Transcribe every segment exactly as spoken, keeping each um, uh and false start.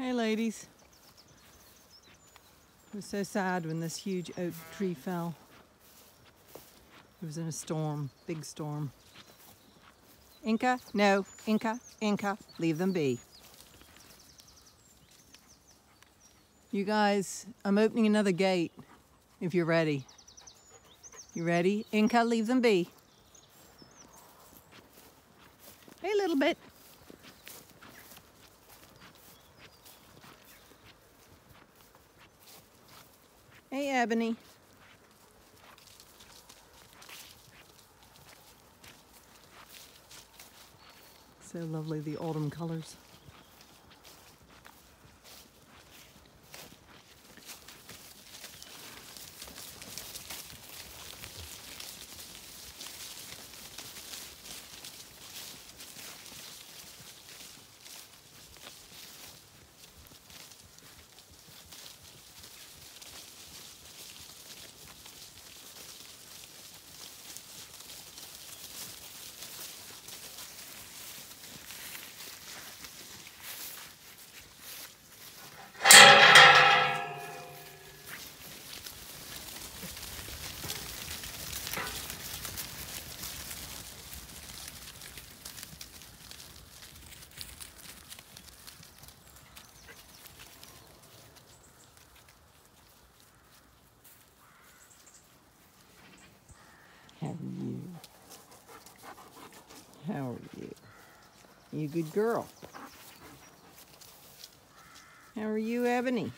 Hey ladies. It was so sad when this huge oak tree fell. It was in a storm, big storm. Inca, no, Inca, Inca, leave them be. You guys, I'm opening another gate if you're ready. You ready? Inca, leave them be. Hey, little bit. Hey, Ebony. So lovely, the autumn colors. How are you? How are you? You a good girl? How are you, Ebony?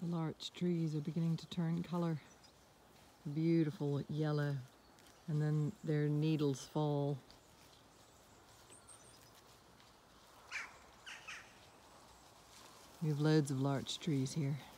The larch trees are beginning to turn colour. Beautiful yellow. And then their needles fall. We have loads of larch trees here.